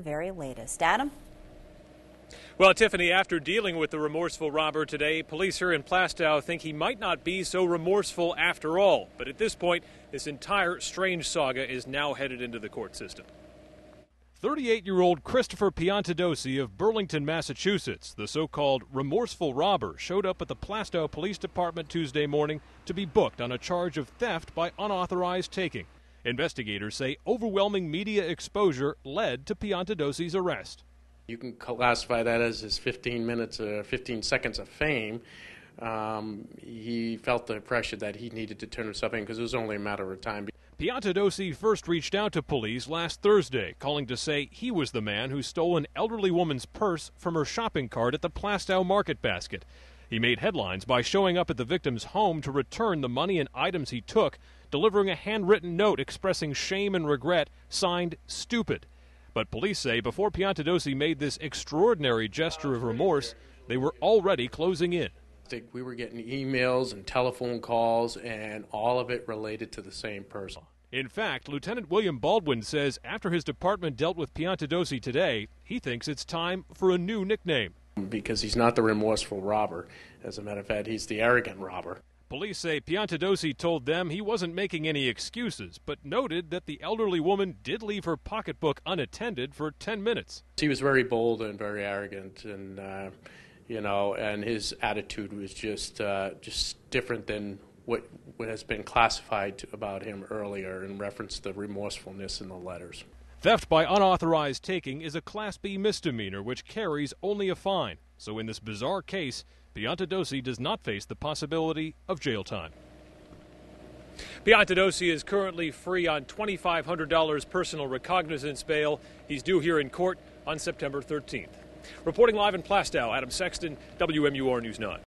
Very latest. Adam? Well, Tiffany, after dealing with the remorseful robber today, police here in Plastow think he might not be so remorseful after all. But at this point, this entire strange saga is now headed into the court system. 38-year-old Christopher Piantadosi of Burlington, Massachusetts, the so-called remorseful robber, showed up at the Plastow Police Department Tuesday morning to be booked on a charge of theft by unauthorized taking. Investigators say overwhelming media exposure led to Piantadosi's arrest. You can classify that as his 15 seconds of fame. He felt the pressure that he needed to turn himself in because it was only a matter of time. Piantadosi first reached out to police last Thursday, calling to say he was the man who stole an elderly woman's purse from her shopping cart at the Plastow Market Basket. He made headlines by showing up at the victim's home to return the money and items he took, delivering a handwritten note expressing shame and regret, signed "Stupid." But police say before Piantadosi made this extraordinary gesture of remorse, they were already closing in. We were getting emails and telephone calls, and all of it related to the same person. In fact, Lieutenant William Baldwin says after his department dealt with Piantadosi today, he thinks it's time for a new nickname. Because he's not the remorseful robber. As a matter of fact, he's the arrogant robber. Police say Piantadosi told them he wasn't making any excuses, but noted that the elderly woman did leave her pocketbook unattended for 10 minutes. He was very bold and very arrogant, and and his attitude was just different than what has been classified about him earlier in reference to the remorsefulness in the letters. Theft by unauthorized taking is a Class B misdemeanor which carries only a fine. So in this bizarre case, Piantadosi does not face the possibility of jail time. Piantadosi is currently free on $2,500 personal recognizance bail. He's due here in court on September 13th. Reporting live in Plastow, Adam Sexton, WMUR News 9.